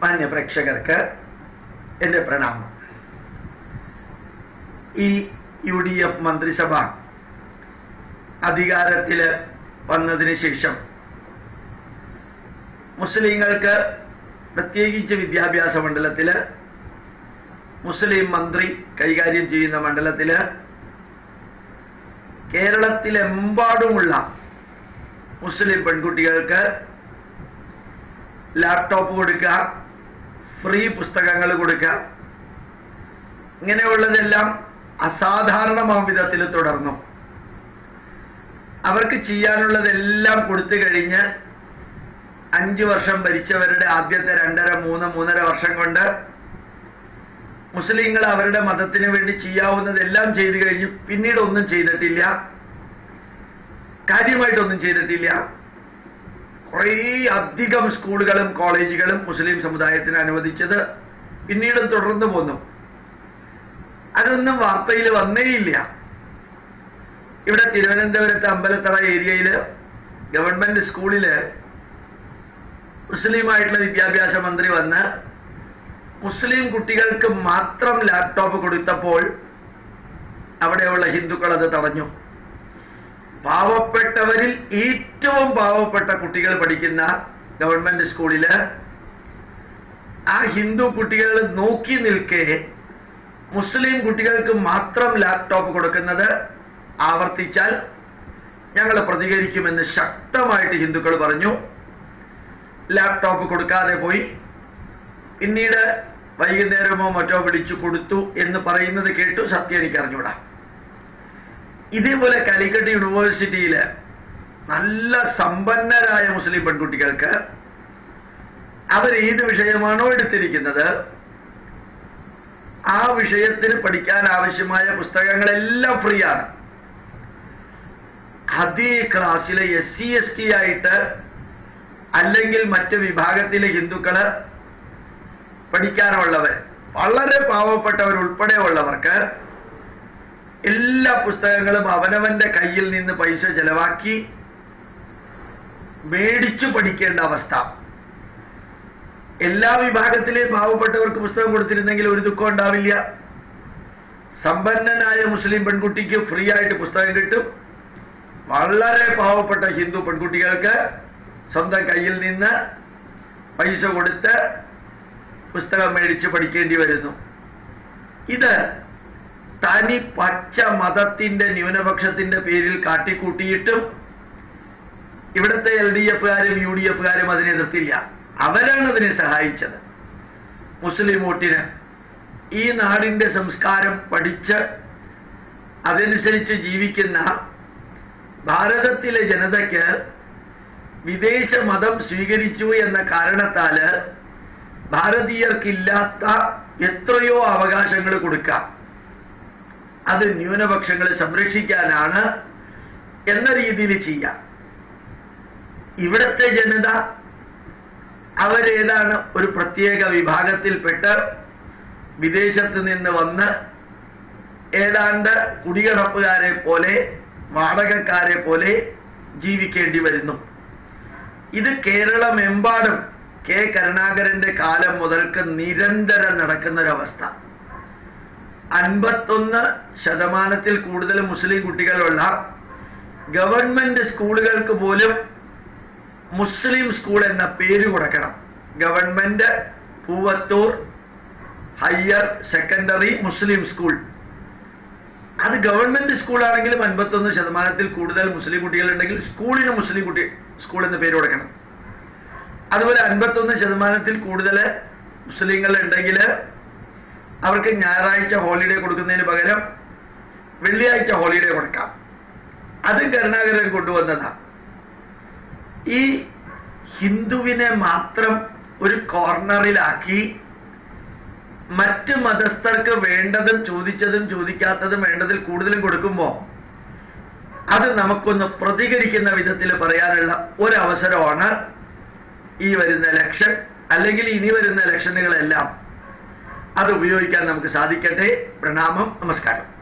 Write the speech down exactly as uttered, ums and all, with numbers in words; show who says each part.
Speaker 1: മാന്യ പ്രേക്ഷകർക്ക് എൻ്റെ പ്രണാമം. ഈ യു ഡി എഫ് മന്ത്രിസഭ അധികാരത്തിൽ വന്നതിന് ശേഷം മുസ്ലിങ്ങൾക്ക് പ്രത്യേകിച്ച് വിദ്യാഭ്യാസ മണ്ഡലത്തിൽ മുസ്ലിം മന്ത്രി കൈകാര്യം ചെയ്യുന്ന മണ്ഡലത്തിൽ കേരളത്തിലെമ്പാടുമുള്ള മുസ്ലിം പെൺകുട്ടികൾക്ക് ലാപ്ടോപ്പ് കൊടുക്കുക, ഫ്രീ പുസ്തകങ്ങൾ കൊടുക്കുക, ഇങ്ങനെയുള്ളതെല്ലാം അസാധാരണമാം വിധത്തിൽ തുടർന്നു. അവർക്ക് ചെയ്യാനുള്ളതെല്ലാം കൊടുത്തു കഴിഞ്ഞ് അഞ്ചു വർഷം ഭരിച്ചവരുടെ ആദ്യത്തെ രണ്ടര മൂന്ന് മൂന്നര വർഷം കൊണ്ട് മുസ്ലിങ്ങൾ അവരുടെ മതത്തിന് വേണ്ടി ചെയ്യാവുന്നതെല്ലാം ചെയ്തു കഴിഞ്ഞു. പിന്നീട് ഒന്നും ചെയ്തിട്ടില്ല, കാര്യമായിട്ടൊന്നും ചെയ്തിട്ടില്ല. കുറേ അധികം സ്കൂളുകളും കോളേജുകളും മുസ്ലിം സമുദായത്തിന് അനുവദിച്ചത് പിന്നീടും തുടർന്നു പോന്നു. അതൊന്നും വാർത്തയിൽ വന്നേയില്ല. ഇവിടെ തിരുവനന്തപുരത്ത് അമ്പലത്തറ ഏരിയയിൽ ഗവൺമെന്റ് സ്കൂളിൽ മുസ്ലിമായിട്ടുള്ള വിദ്യാഭ്യാസ മന്ത്രി വന്ന് മുസ്ലിം കുട്ടികൾക്ക് മാത്രം ലാപ്ടോപ്പ് കൊടുത്തപ്പോൾ അവിടെയുള്ള ഹിന്ദുക്കൾ അത് തടഞ്ഞു. പാവപ്പെട്ടവരിൽ ഏറ്റവും പാവപ്പെട്ട കുട്ടികൾ പഠിക്കുന്ന ഗവൺമെന്റ് സ്കൂളില് ആ ഹിന്ദു കുട്ടികൾ നോക്കി നിൽക്കെ മുസ്ലിം കുട്ടികൾക്ക് മാത്രം ലാപ്ടോപ്പ് കൊടുക്കുന്നത് ആവർത്തിച്ചാൽ ഞങ്ങൾ പ്രതികരിക്കുമെന്ന് ശക്തമായിട്ട് ഹിന്ദുക്കൾ പറഞ്ഞു. ലാപ്ടോപ്പ് കൊടുക്കാതെ പോയി. പിന്നീട് വൈകുന്നേരമോ മറ്റോ വിളിച്ചു കൊടുത്തു എന്ന് പറയുന്നത് കേട്ടു. സത്യം എനിക്ക് അറിഞ്ഞൂടാ. ഇതേപോലെ കാലിക്കറ്റ് യൂണിവേഴ്സിറ്റിയിൽ നല്ല സമ്പന്നരായ മുസ്ലിം പെൺകുട്ടികൾക്ക് അവർ ഏത് വിഷയമാണോ എടുത്തിരിക്കുന്നത് ആ വിഷയത്തിന് പഠിക്കാൻ ആവശ്യമായ പുസ്തകങ്ങളെല്ലാം ഫ്രീ ആണ്. അതേ ക്ലാസ്സിലെ എസ് സി എസ് ടി ആയിട്ട് അല്ലെങ്കിൽ മറ്റ് വിഭാഗത്തിലെ ഹിന്ദുക്കള് പഠിക്കാനുള്ളവർ, വളരെ പാവപ്പെട്ടവരുൾപ്പെടെ ഉള്ളവർക്ക് എല്ലാ പുസ്തകങ്ങളും അവനവന്റെ കയ്യിൽ നിന്ന് പൈസ ചെലവാക്കി മേടിച്ചു പഠിക്കേണ്ട അവസ്ഥ. എല്ലാ വിഭാഗത്തിലെയും പാവപ്പെട്ടവർക്ക് പുസ്തകം കൊടുത്തിരുന്നെങ്കിൽ ഒരു ദുഃഖം ഉണ്ടാവില്ല. സമ്പന്നനായ മുസ്ലിം പെൺകുട്ടിക്ക് ഫ്രീ ആയിട്ട് പുസ്തകം കിട്ടും. വളരെ പാവപ്പെട്ട ഹിന്ദു പെൺകുട്ടികൾക്ക് സ്വന്തം കയ്യിൽ നിന്ന് പൈസ കൊടുത്ത് പുസ്തകം മേടിച്ച് പഠിക്കേണ്ടി വരുന്നു. ഇത് തനി പച്ച മതത്തിന്റെ ന്യൂനപക്ഷത്തിന്റെ പേരിൽ കാട്ടിക്കൂട്ടിയിട്ടും ഇവിടുത്തെ എൽ ഡി എഫുകാരും യു ഡി എഫുകാരും അതിനെ എതിർത്തില്ല. അവരാണ് അതിനെ സഹായിച്ചത്. മുസ്ലിം വോട്ടിന് ഈ നാടിന്റെ സംസ്കാരം പഠിച്ച് അതനുസരിച്ച് ജീവിക്കുന്ന ഭാരതത്തിലെ ജനതയ്ക്ക് വിദേശ മതം സ്വീകരിച്ചു എന്ന കാരണത്താല് ഭാരതീയർക്കില്ലാത്ത എത്രയോ അവകാശങ്ങൾ കൊടുക്കാം. അത് ന്യൂനപക്ഷങ്ങളെ സംരക്ഷിക്കാനാണ് എന്ന രീതിയിൽ ചെയ്യാം. ഇവിടുത്തെ ജനത അവരേതാണ് ഒരു പ്രത്യേക വിഭാഗത്തിൽപ്പെട്ട് വിദേശത്ത് നിന്ന് വന്ന് ഏതാണ്ട് കുടികിടപ്പുകാരെ പോലെ വാടകക്കാരെ പോലെ ജീവിക്കേണ്ടി വരുന്നു. ഇത് കേരളമെമ്പാടും കെ കരുണാകരന്റെ കാലം മുതൽക്ക് നിരന്തരം നടക്കുന്നൊരവസ്ഥ. അൻപത്തൊന്ന് ശതമാനത്തിൽ കൂടുതൽ മുസ്ലിം കുട്ടികളുള്ള ഗവൺമെന്റ് സ്കൂളുകൾക്ക് പോലും മുസ്ലിം സ്കൂൾ എന്ന പേര് കൊടുക്കണം. ഗവൺമെന്റ് പൂവത്തൂർ ഹയർ സെക്കൻഡറി മുസ്ലിം സ്കൂൾ. അത് ഗവൺമെന്റ് സ്കൂളാണെങ്കിലും അൻപത്തൊന്ന് ശതമാനത്തിൽ കൂടുതൽ മുസ്ലിം കുട്ടികളുണ്ടെങ്കിൽ സ്കൂളിന് മുസ്ലിം കുട്ടി സ്കൂൾ എന്ന പേര് കൊടുക്കണം. അതുപോലെ അൻപത്തൊന്ന് ശതമാനത്തിൽ കൂടുതൽ മുസ്ലിങ്ങൾ ഉണ്ടെങ്കിൽ അവർക്ക് ഞായറാഴ്ച ഹോളിഡേ കൊടുക്കുന്നതിന് പകരം വെള്ളിയാഴ്ച ഹോളിഡേ കൊടുക്കാം. അത് കരുണാകരൻ കൊണ്ടുവന്നതാണ്. ഈ ഹിന്ദുവിനെ മാത്രം ഒരു കോർണറിലാക്കി മറ്റ് മതസ്ഥർക്ക് വേണ്ടതും ചോദിച്ചതും ചോദിക്കാത്തതും വേണ്ടതിൽ കൂടുതലും കൊടുക്കുമ്പോൾ അത് നമുക്കൊന്ന് പ്രതികരിക്കുന്ന വിധത്തിൽ പറയാനുള്ള ഒരവസരമാണ് ഈ വരുന്ന ഇലക്ഷൻ, അല്ലെങ്കിൽ ഇനി വരുന്ന ഇലക്ഷനുകളെല്ലാം അത് ഉപയോഗിക്കാൻ നമുക്ക് സാധിക്കട്ടെ. പ്രണാമം, നമസ്കാരം.